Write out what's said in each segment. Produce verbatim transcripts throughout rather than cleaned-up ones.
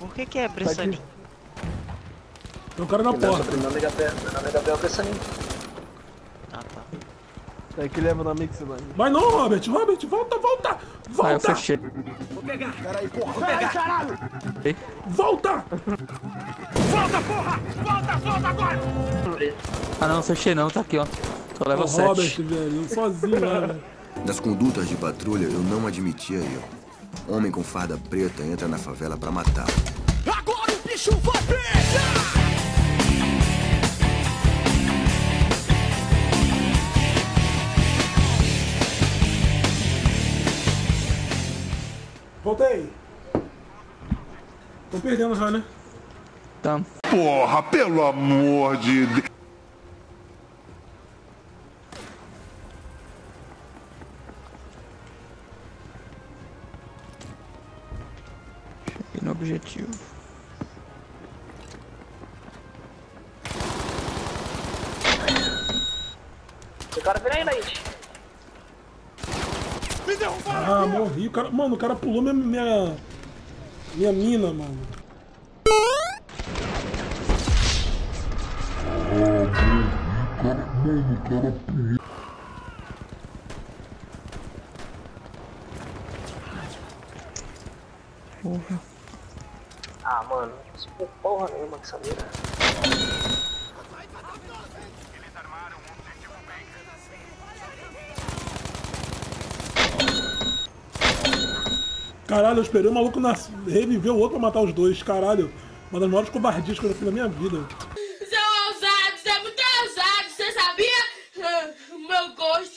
Por que que é Bressanin? Tem um cara na porta. Meu nome é Gabriel, meu nome é Gabriel Bressanin. Ah, tá. É que leva na mix, mano. Vai não, Robert, Robert, volta, volta! Volta! Ah, eu fechei. Vou pegar. Peraí, porra, vou pegar. Caralho! Volta! Volta, porra! Volta, volta agora! Ah não, fechei não, tá aqui ó. Só leva Ô, Robert, sete. velho, eu sozinho lá, velho. Nas condutas de patrulha, eu não admitia erro. Homem com farda preta entra na favela pra matar. Agora o bicho vai pegar! Voltei. Tô perdendo já, né? Tamo. Porra, pelo amor de Deus. Cheguei no objetivo. O cara vira aí, Leite. Ah, morri. O cara, mano, o cara pulou minha, minha, minha mina, mano. Porra. Ah, mano, isso foi porra nenhuma com essa mira. Caralho, eu esperei o maluco nas... reviver o outro pra matar os dois. Caralho, uma das maiores covardias que eu já fiz na minha vida. Você é ousado, você é muito ousado, você sabia? O meu gosto.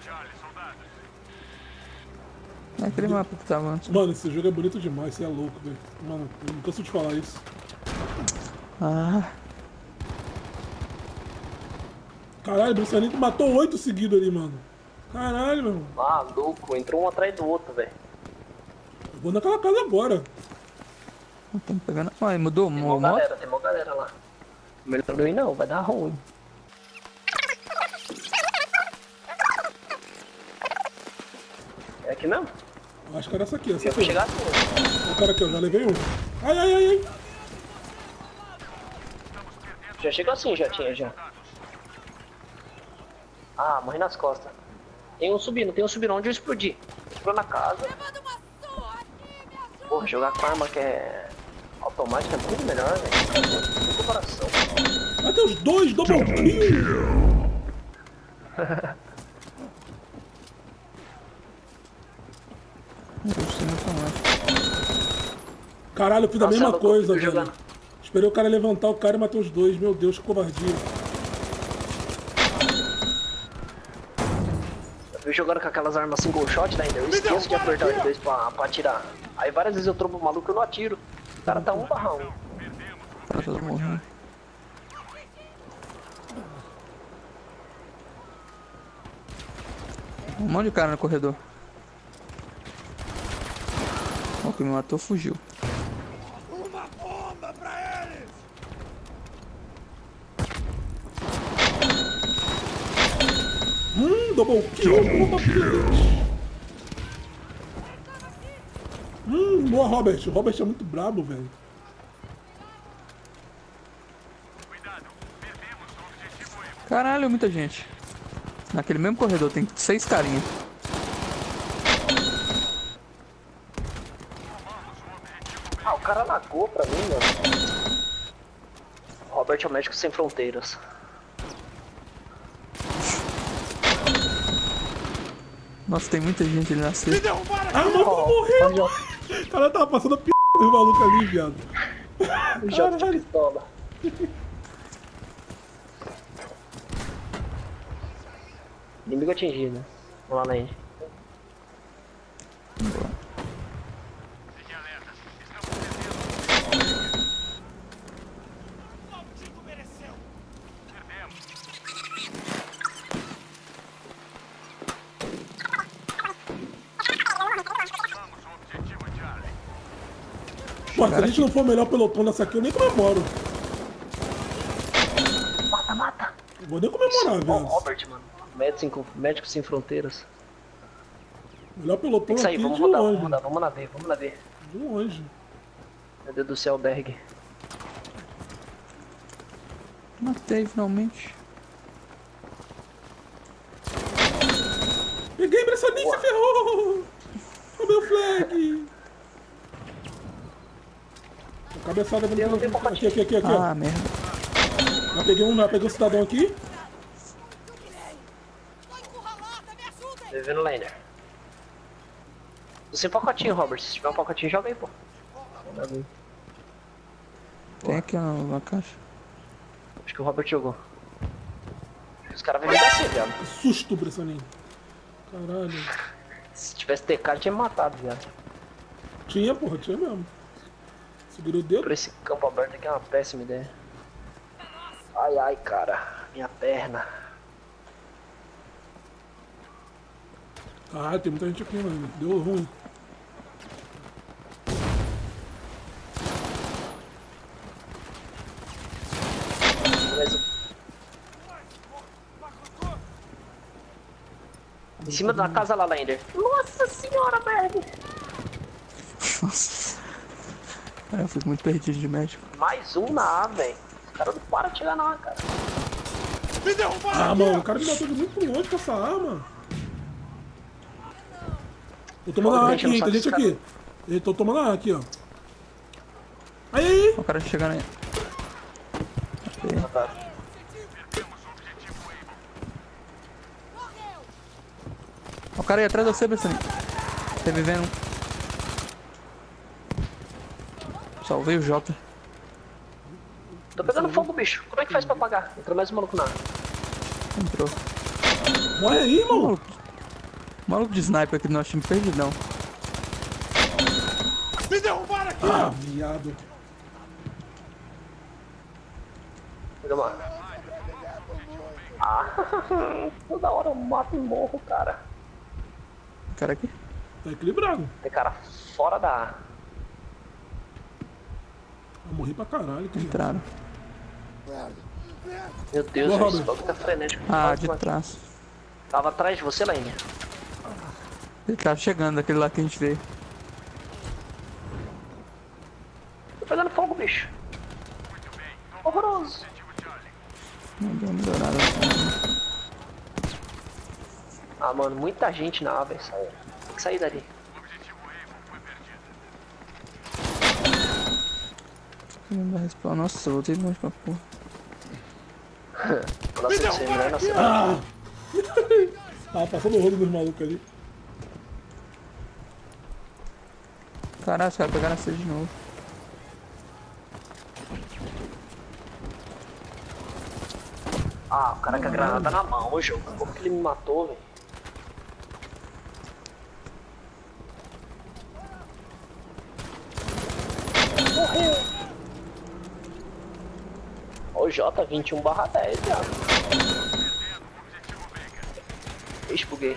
É aquele mapa que tava antes. Mano, esse jogo é bonito demais, você é louco, velho. Mano, eu não canso de falar isso. Ah, Caralho, o Bressanin matou oito seguidos ali, mano. Caralho, meu. Maluco, entrou um atrás do outro, velho. Eu vou naquela casa agora. estamos pegando. Ai, mudou o Tem uma modo? galera, tem uma galera lá. Melhor não ir não, vai dar ruim. É aqui mesmo? Eu acho que era essa aqui, essa Eu aqui. vou chegar assim. O cara aqui, eu já levei um. Ai, ai, ai, ai. Já chegou assim, já tinha, já. Ah, morri nas costas. Tem um subindo, tem um subindo. Onde eu explodi? Explodiu na casa. Porra, jogar com arma que é automática é muito melhor, velho. Sem comparação. Ah, tem os dois, double kill. Eu sei muito mais. Caralho, eu fiz a Nossa, mesma eu tô coisa, velho. jogando. Esperei o cara levantar o cara e matar os dois. Meu Deus, que covardia. Eu fui jogando com aquelas armas single shot, né? Eu esqueço de apertar os dois pra, pra atirar. Aí várias vezes eu trombo o maluco e eu não atiro. O cara tá um barra um. Tá todo morrendo. Um monte de cara no corredor. O que me matou fugiu. Uma bomba pra eles! Hum, double kill. Hum, boa, Robert. O Robert é muito brabo, velho. Caralho, muita gente. Naquele mesmo corredor tem seis carinhas. Ah, o cara lagou pra mim, mano. Robert é o médico sem fronteiras. Nossa, tem muita gente ali na cerca. Ah, o maluco morreu. O cara tava passando a p*** do maluco ali, viado. Joga de pistola. Inimigo atingido. Vamos lá, Land. Pô, se a gente não for o melhor pelotão dessa aqui, eu nem comemoro. Mata, mata. Eu vou nem comemorar, Ó, velho. Robert, mano. Médico sem, médico sem fronteiras. Melhor pelotão Isso aí, aqui vamos de rodar, longe. vamos rodar, vamos na V, vamos na V. De longe. Meu Deus do céu, Berg. Matei finalmente. Peguei, impressionista, se ferrou! O meu flag! A cabeçada do Eu não tenho aqui, aqui, aqui, aqui, ó. Ah, merda. Já peguei um, já peguei um cidadão aqui. Devendo Laner. Você tem pacotinho, Robert. Se tiver um pacotinho, joga aí, pô. Tem aqui na, na caixa. Acho que o Robert jogou. Os caras vêm me dar C, viado. Que susto, Bressoninho. Caralho. Se tivesse T K, tinha me matado, viado. Tinha, porra, tinha mesmo. Segurou o dedo. Por esse campo aberto aqui é uma péssima ideia. Ai, ai, cara. Minha perna. Ah, tem muita gente aqui, mano. Deu ruim. Em cima da casa lá, Lander. Nossa senhora, Berg. Nossa. Cara, eu fico muito perdido de médico. Mais um na A, velho. Os caras não param de chegar na A, cara. Me derrubaram Ah, aqui, mano, ó. o cara me matou de muito longe com essa arma. Tô tomando Pô, A deixa eu aqui, só tem gente descartar. aqui. Eu tô tomando A aqui, ó. Aí, aí. O cara chegando aí. Ah, tá. O cara aí atrás de você, Bessoninho. Tá vivendo. Salvei o Jota. Tô pegando fogo, bicho. Como é que faz pra apagar? Entrou mais um maluco na A. Entrou. Morre aí, irmão. Maluco. Maluco de sniper aqui do nosso time perdidão. Me derrubaram aqui, Ah, ó. viado. Pega uma. Ah, toda hora eu mato e morro, cara. O cara aqui. Tá equilibrado. Tem cara fora da A. Eu morri pra caralho. Que Entraram. Meu Deus, Boa, velho, Robert. esse bagulho tá frenético. Ah, de trás. Tava atrás de você, Laine. Ele tá chegando daquele lá que a gente veio. Tô pegando fogo, bicho. Horroroso. Não deu uma melhorada. Ah, mano, muita gente na A, velho. Sai. Tem que sair dali. Não dá respawn. Nossa, eu voltei longe pra porra. Nossa, você não é nossa. Ah! Tava passando o rolo dos malucos ali. Caralho, os caras pegaram a C de novo. Ah, o cara com a granada na mão, ô jogo. Como que ele me matou, velho? Morreu! Ô J vinte e um barra dez, viado. Ixi, buguei.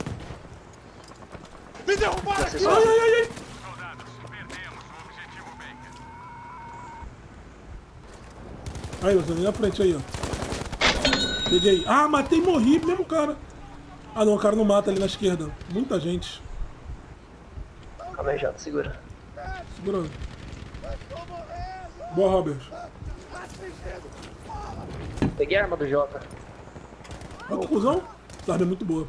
Me derrubaram aqui, Acessório. Ai, ai, ai, ai. Aí, Luciano, na frente aí, ó. Peguei. Ah, matei e morri, mesmo cara. Ah, não, o cara não mata ali na esquerda. Muita gente. Calma aí, J, segura. Segurando. Boa, Robert. Peguei a arma do J. Olha que cuzão. Essa arma é muito boa.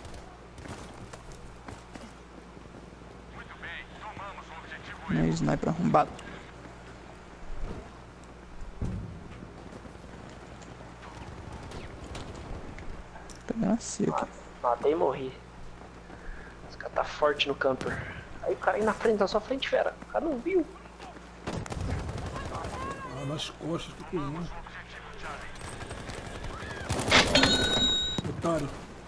Não é sniper arrombado. Pegar a C aqui. Matei e morri. Esse cara tá forte no camper. Aí o cara aí na frente, na sua frente, fera. O cara não viu. Ah, nas costas, que cuzão. Otário.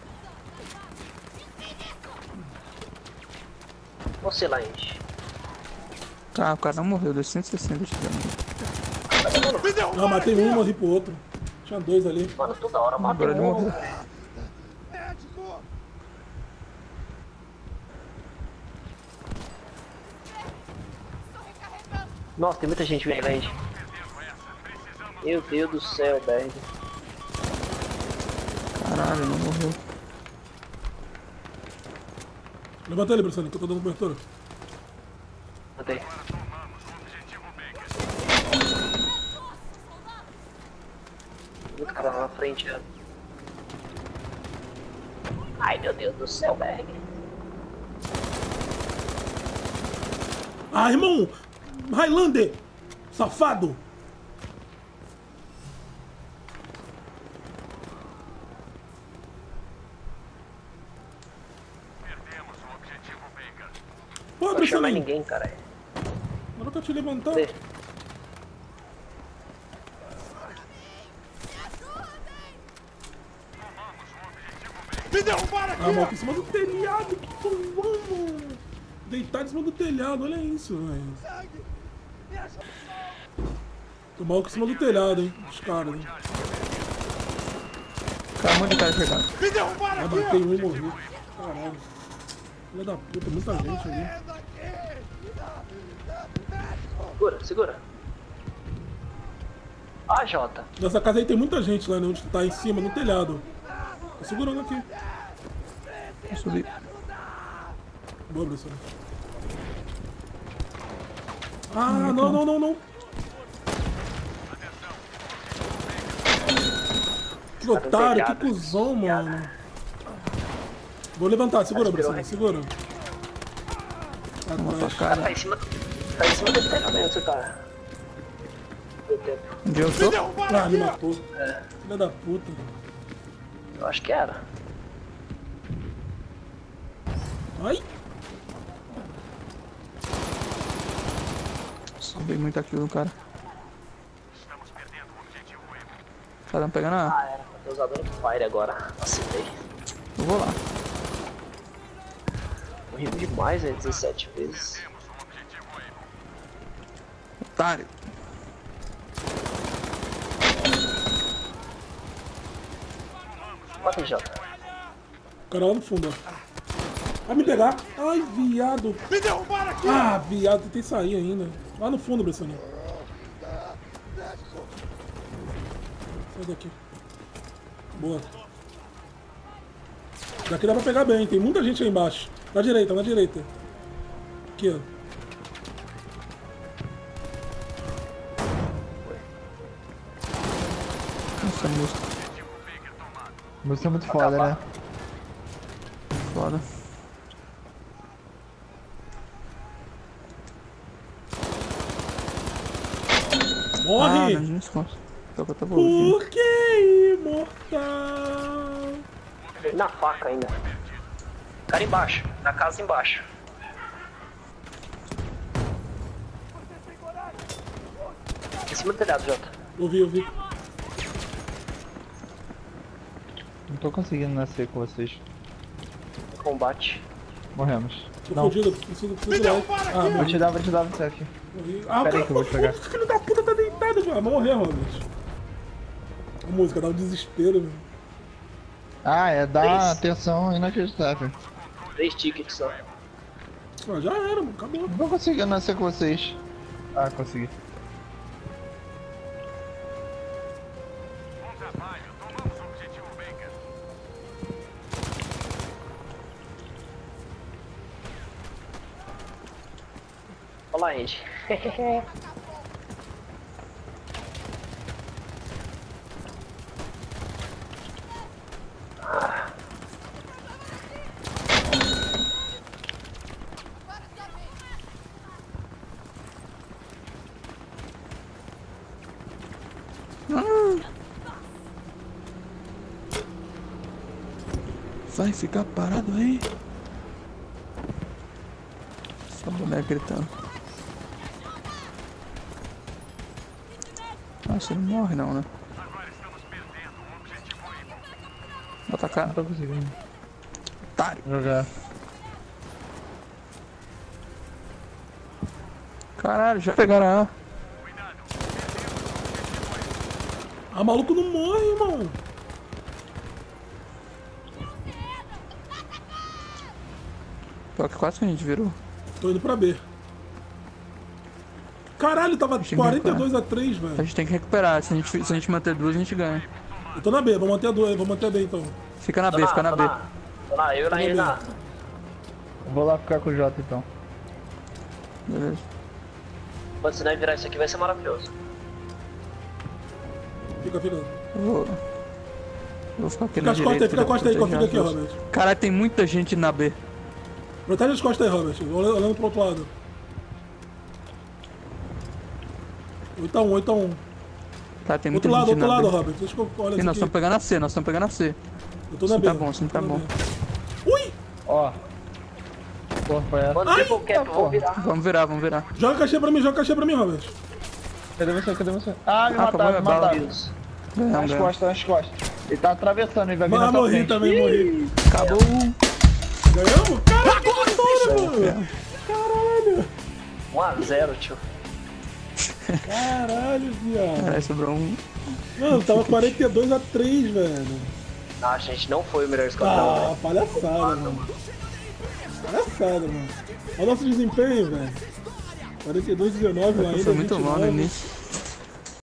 Você lá, gente. Tá, o cara não morreu, deu cento e sessenta de dano. Me derrubaram Ah, matei aqui, um, ó. morri pro outro. Tinha dois ali. Mano, toda hora eu mato Agora ele um. morreu. Médico. Nossa, tem muita gente vindo, gente. Meu Deus do céu, Berg. Caralho, não morreu. Levanta ele, Brussani, que eu tô dando cobertura. Matei. cara lá na frente, já. Ai, meu Deus do céu, Berg. Ah, irmão! Highlander! Safado! Pô, Não chama mais Bressoninho, ninguém, cara. na hora que eu te levantar. Cadê? Me derrubaram aqui, Ah, ó. mal, em cima do telhado, que vamos! Deitado em cima do telhado, olha isso, velho. Tô mal em cima do telhado, hein, os caras, hein. Cara, um monte de cara chegando. Me derrubaram Ah, aqui, matei ó. um e morri. Caralho. Filha da puta, muita gente ali. Segura, segura. Ah, Jota. Nessa casa aí tem muita gente lá, né, onde tu tá, em cima, no telhado. Tô segurando aqui. Vou subir. Boa, Bresson. Ah, não, não, não, não. Que Tá no otário, que telhado. cuzão, mano. Vou levantar, segura, Aspirou Bresson, recém. segura. Uma Atrás. facada. Tá em cima. Tá em cima do telhado mesmo, cara. Deu tempo. Onde eu Me tô? derrubaram Ah, me aqui, ó. matou. Filha da puta. Eu acho que era. Ai! Subi muito aqui no cara. Tá pegando a... Ah, era. Tô usando fire agora. Vacilei. Eu vou lá. Morri demais, né? dezessete vezes. Otário. Mata aí, Jota. O cara lá no fundo, ó. Vai me pegar. Ai, viado. Me derrubaram aqui, ó. Ah, viado, tentei sair ainda. Lá no fundo, Bressoninho. Sai daqui. Boa. Daqui dá pra pegar bem, tem muita gente aí embaixo. Na direita, na direita. Aqui, ó. Nossa, música. Música é muito foda, né? Foda. Ah, Morre! não desconto. Tô com a tua aqui. Por que imortal? Na faca ainda. Cara embaixo. Na casa embaixo. Em cima do telhado, Jota. Ouvi, ouvi. Não tô conseguindo nascer com vocês. Combate. Morremos. Tô Não. fodido, preciso, Me preciso lá. derrubaram Ah, aqui, ó. Vou te dar, vou te dar você aqui. morri. Ah, Pera aí cara, que eu vou te pegar. esse filho da puta tá deitado, velho. Vai morrer, Robert. A música dá um desespero, velho. Ah, é dar Três. atenção inacreditável. Três tickets só. Ah, já era, mano. Acabou. Não tô conseguindo nascer com vocês. Ah, consegui. Olha lá, gente. Vai ficar parado aí. Essa boneca gritando. Ah, você não morre não, né? Vou atacar. Não tô conseguindo Otário. jogar. Caralho, já pegaram a... Ah, maluco não morre, irmão. Pior que quase que a gente virou. Tô indo pra B. Caralho, tava Achei que quarenta e dois a três, A velho. gente tem que recuperar. Se a gente, se a gente manter duas, a gente ganha. Eu tô na B, vou manter a duas, vou manter a B então. Fica na Tô B, fica na tô B. Tô na, eu e na ele na. Vou lá ficar com o Jota então. Beleza. Quando você não virar isso aqui vai ser maravilhoso. Fica, fica. Eu vou... Eu vou ficar aqui Fica na as costas aí, direita. fica as costas aí, proteger fica aqui, as duas. Robert. Caralho, tem muita gente na B. Protege as costas aí, Robert. Olhando olhando pro outro lado. oito a um, oito a um. Tá, tem muita Outro lado, gente outro na lado, B. Robert. Deixa que eu olho Sim, aqui. nós estamos pegando a C, nós estamos pegando a C. Eu tô na Sim, B. tá bom, sim, eu tô tá na bom. B. Ui! Ó. Porra, foi essa. Mano, triple cap, vamos virar. Vamos virar, vamos virar. Joga a caixinha pra mim, joga a caixinha pra mim, Robert. Cadê você? Cadê você? Ah, me Ah, acabou mataram, me minha bala. mataram. Deus. Ganhamos, Nas ganhamos. costas, nas costas. Ele tá atravessando, ele vai vir Mas na tua morri frente. também, morri. Acabou. Ganhamos? Caralho, que vitória, mano! Caralho! um a zero, tio. Caralho, viado. Caralho, sobrou um. Mano, tava quarenta e dois a três, velho. Não, a gente não foi o melhor esquadrão, Ah, velho. palhaçada, mano. Palhaçada, mano. Olha o nosso desempenho, velho. quarenta e dois a dezenove lá ainda. Foi muito mal no vinte e nove. início.